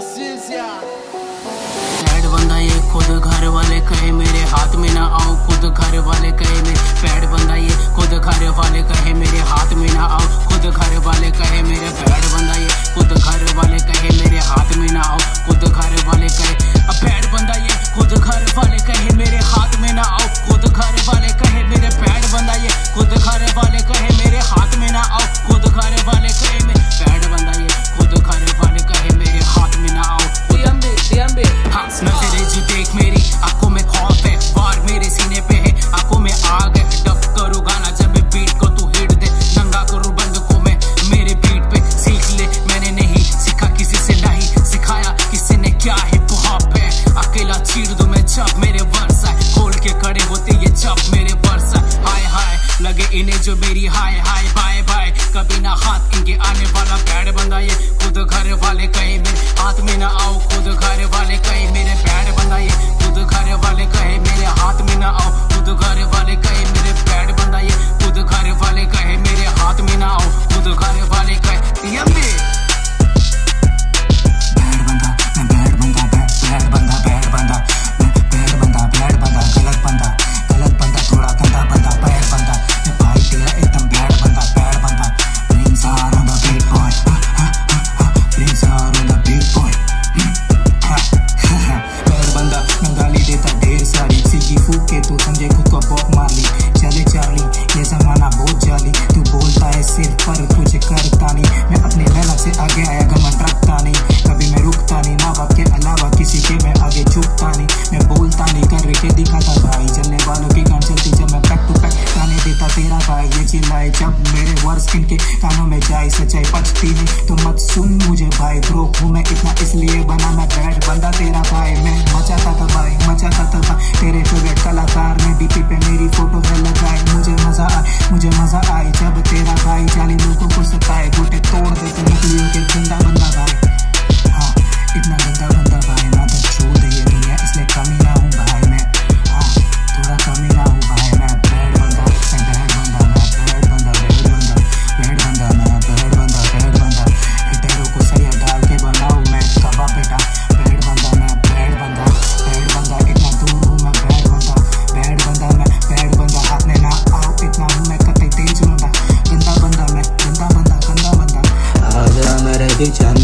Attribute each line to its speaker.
Speaker 1: paciencia।
Speaker 2: Bad बंदा ये खुद घर वाले कहे मेरे हाथ में ना आओ, खुद घर वाले कहे मेरे बैड बंदा ये खुद घर वाले कहे मेरे हाथ में ना आओ, खुद घर वाले कहे मेरे बैड बंदा ये खुद घर वाले कहे मेरे हाथ में ना आओ, खुद घर वाले कहे बैड बंदा ये खुद घर वाले कहे मेरे हाथ में ना आओ, खुद घर वाले कहे मेरे बैड बंदा ये खुद घर वाले कहे मेरे हाथ में ना आओ, खुद घर वाले कहे मेरे बैड बंदा ये खुद घर वाले कहे मेरे हाथ में ना आओ। हाँ नजरे जो देख मेरी आंखों में खौफ है, वार मेरे सीने पे है आंखों में आग है, डब करूँ गाना जब मैं बीट को तू हिट दे, नंगा करूँ बंद को मैं मेरे बीट पे सीख ले, मैंने नहीं सीखा किसी से नहीं सिखाया किसी ने क्या हिप हॉप है, अकेला चीर दूं मैं जब मेरे वर्स आए, खोल के खड़े होते ये जब मेरे वर्स आए, हाय हाय लगे इन्हें जो मेरी हाय हाय बाय बाय, कभी ना हाथ इनके आने वाला बैड बंदा ये खुद घर वाले कहे मेरे हाथ में ना आओ, खुद घर वाले कहे मेरे बैड बंदा ये खुद घर वाले कहे मेरे हाथ में ना आओ, खुद घर वाले कहे मेरे बैड बंदा ये खुद घर वाले कहे मेरे हाथ में ना आओ, खुद घर वाले कहे
Speaker 3: तू समझे खुद को बॉक मार ली, चले चार्ली ये जमाना बहुत जाली, तू बोलता है सिर्फ पर कुछ करता नहीं, मैं अपनी मेहनत से आगे आया घमंड रखता नहीं, कभी मैं रुकता नहीं, माँ बाप के अलावा किसी के मैं आगे झुकता नहीं, मैं बोलता नहीं करके दिखाता भाई, चलने वालों की गान चलती जब मैं बैक टू बैक गाने देता तेरा भाई, ये चिल्लाए जब मेरे वर्ड्स इनके कानों में जाए, सच्चाई पचती नहीं तो मत सुन मुझे भाई, ब्रो हूँ मैं इतना इसलिए बना मैं बैड बंदा तेरा भाई, मैं मचाता था भाई मचाता था तेरे फेवरेट कलाकार ने डीपी पे मेरी फोटो है लगाई, मुझे मजा आए जब तेरा भाई 40 लोगों को सताए, गोटे तोड़ देते मुखलियों के गंदा बंदा भाई, हाँ इतना गंदा बंदा भाई, ना तो छोड़ दे ये दुनिया इसलिए कमी ना हूँ भाई मैं, हाँ थोड़ा कमी ना हूँ भाई, मैं बैड बंदा मैं बैड बंदा मैं बैड बंदा बैड बंदा बैड बंदा मैं बैड बंदा बैड बंदा, हिटेरों को सरिया डाल के बनाऊँ मैं कबा बेटा, बैड बंदा मैं बैड बंदा बैड बंदा, इतना दूर हूँ मैं बैड बंदा बैड बंदा मैं बैड बंदा, हाथ में ना आओ इतना हूँ मैं कतई तेज बंदा, गंदा बंदा मैं गंदा बंदा गंदा बंदा, आजा मेरे पीछे